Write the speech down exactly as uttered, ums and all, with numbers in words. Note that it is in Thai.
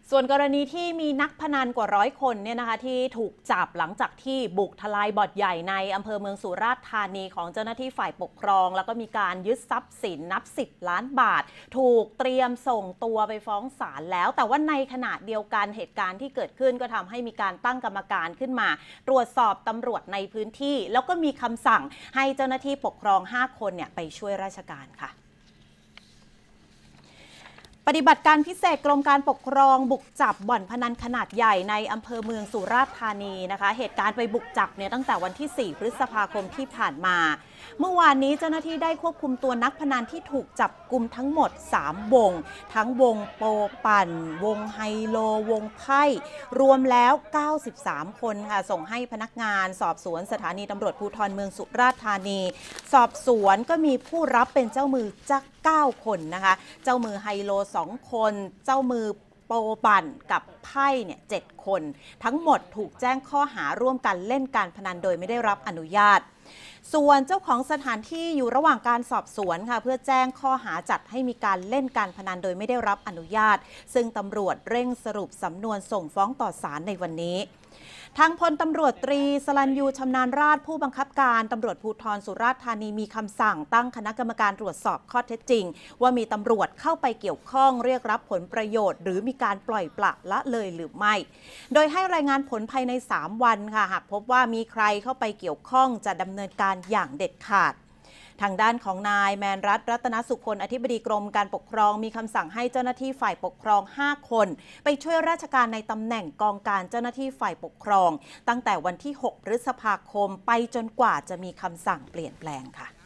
ส่วนกรณีที่มีนักพนันกว่าร้อยคนเนี่ยนะคะที่ถูกจับหลังจากที่บุกทลายบ่อนใหญ่ในอำเภอเมืองสุราษฎร์ธานีของเจ้าหน้าที่ฝ่ายปกครองแล้วก็มีการยึดทรัพย์สินนับสิบล้านบาทถูกเตรียมส่งตัวไปฟ้องศาลแล้วแต่ว่าในขณะเดียวกันเหตุการณ์ที่เกิดขึ้นก็ทำให้มีการตั้งกรรมการขึ้นมาตรวจสอบตำรวจในพื้นที่แล้วก็มีคำสั่งให้เจ้าหน้าที่ปกครองห้าคนเนี่ยไปช่วยราชการค่ะปฏิบัติการพิเศษกรมการปกครองบุกจับบ่อนพนันขนาดใหญ่ในอำเภอเมืองสุราษฎร์ธานีนะคะเหตุการณ์ไปบุกจับเนี่ยตั้งแต่วันที่สี่พฤษภาคมที่ผ่านมาเมื่อวานนี้เจ้าหน้าที่ได้ควบคุมตัวนักพนันที่ถูกจับกุมทั้งหมดสามวงทั้งวงโปปั่นวงไฮโลวงไพ่รวมแล้วเก้าสิบสามคนค่ะส่งให้พนักงานสอบสวนสถานีตำรวจภูธรเมืองสุราษฎร์ธานีสอบสวนก็มีผู้รับเป็นเจ้ามือจักเก้าคนนะคะเจ้ามือไฮโลสองคนเจ้ามือโปปั่นกับไพ่เนี่ยเจ็ดคนทั้งหมดถูกแจ้งข้อหาร่วมกันเล่นการพนันโดยไม่ได้รับอนุญาตส่วนเจ้าของสถานที่อยู่ระหว่างการสอบสวนค่ะเพื่อแจ้งข้อหาจัดให้มีการเล่นการพนันโดยไม่ได้รับอนุญาตซึ่งตำรวจเร่งสรุปสำนวนส่งฟ้องต่อศาลในวันนี้ทางพลตำรวจตรีสลันยูชำนาญราษฎร์ผู้บังคับการตำรวจภูธรสุราษฎร์ธานีมีคำสั่งตั้งคณะกรรมการตรวจสอบข้อเท็จจริงว่ามีตำรวจเข้าไปเกี่ยวข้องเรียกรับผลประโยชน์หรือมีการปล่อยปละละเลยหรือไม่โดยให้รายงานผลภายในสามวันค่ะหากพบว่ามีใครเข้าไปเกี่ยวข้องจะดำเนินการอย่างเด็ดขาดทางด้านของนายแมนรัตน์รัตนสุคนอธิบดีกรมการปกครองมีคำสั่งให้เจ้าหน้าที่ฝ่ายปกครองห้าคนไปช่วยราชการในตำแหน่งกองการเจ้าหน้าที่ฝ่ายปกครองตั้งแต่วันที่หกพฤษภาคมไปจนกว่าจะมีคำสั่งเปลี่ยนแปลงค่ะ